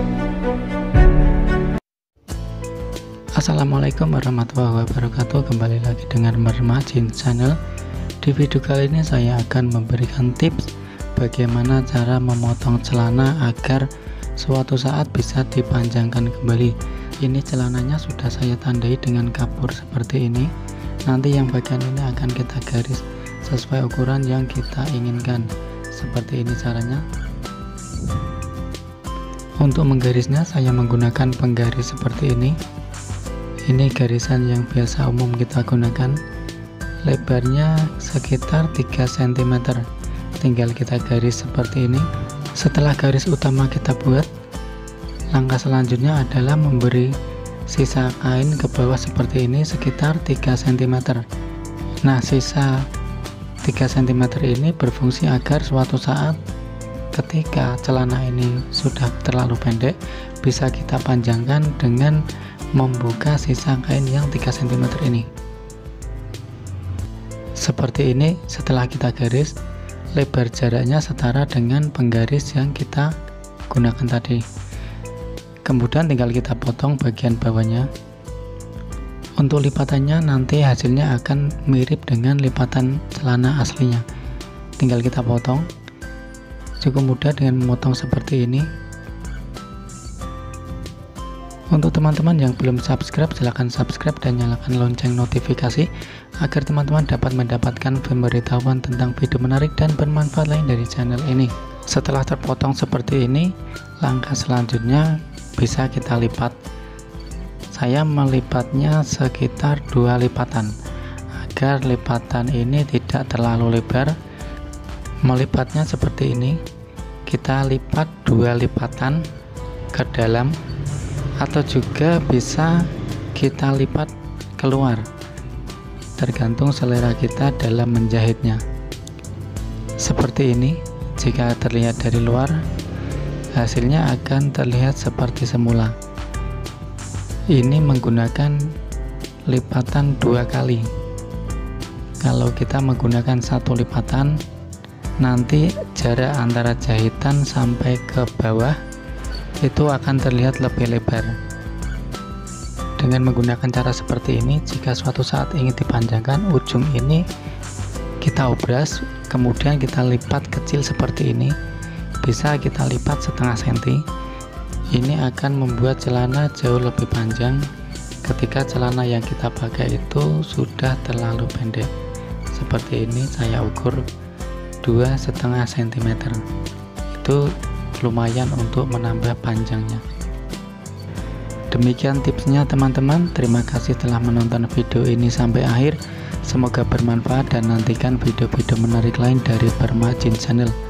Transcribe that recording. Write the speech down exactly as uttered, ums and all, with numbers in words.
Assalamualaikum warahmatullahi wabarakatuh. Kembali lagi dengan Merma Jeans Channel. Di video kali ini saya akan memberikan tips bagaimana cara memotong celana agar suatu saat bisa dipanjangkan kembali. Ini celananya sudah saya tandai dengan kapur seperti ini. Nanti yang bagian ini akan kita garis sesuai ukuran yang kita inginkan. Seperti ini caranya. Untuk menggarisnya saya menggunakan penggaris seperti ini. Ini garisan yang biasa umum kita gunakan. Lebarnya sekitar tiga sentimeter. Tinggal kita garis seperti ini. Setelah garis utama kita buat, langkah selanjutnya adalah memberi sisa kain ke bawah seperti ini sekitar tiga sentimeter. Nah, sisa tiga sentimeter ini berfungsi agar suatu saat ketika celana ini sudah terlalu pendek, bisa kita panjangkan dengan membuka sisa kain yang tiga sentimeter ini. Seperti ini. Setelah kita garis, lebar jaraknya setara dengan penggaris yang kita gunakan tadi. Kemudian tinggal kita potong bagian bawahnya. Untuk lipatannya nanti hasilnya akan mirip dengan lipatan celana aslinya. Tinggal kita potong. Cukup mudah dengan memotong seperti ini. Untuk teman-teman yang belum subscribe, silahkan subscribe dan nyalakan lonceng notifikasi agar teman-teman dapat mendapatkan pemberitahuan tentang video menarik dan bermanfaat lain dari channel ini. Setelah terpotong seperti ini, langkah selanjutnya bisa kita lipat. Saya melipatnya sekitar dua lipatan agar lipatan ini tidak terlalu lebar. Melipatnya seperti ini, kita lipat dua lipatan ke dalam, atau juga bisa kita lipat keluar, tergantung selera kita dalam menjahitnya. Seperti ini. Jika terlihat dari luar, hasilnya akan terlihat seperti semula. Ini menggunakan lipatan dua kali. Kalau kita menggunakan satu lipatan, nanti jarak antara jahitan sampai ke bawah itu akan terlihat lebih lebar. Dengan menggunakan cara seperti ini, jika suatu saat ingin dipanjangkan, ujung ini kita obras, kemudian kita lipat kecil seperti ini. Bisa kita lipat setengah senti. Ini akan membuat celana jauh lebih panjang ketika celana yang kita pakai itu sudah terlalu pendek. Seperti ini saya ukur dua setengah sentimeter. Itu lumayan untuk menambah panjangnya. Demikian tipsnya teman-teman. Terima kasih telah menonton video ini sampai akhir. Semoga bermanfaat dan nantikan video-video menarik lain dari Merma Jeans Channel.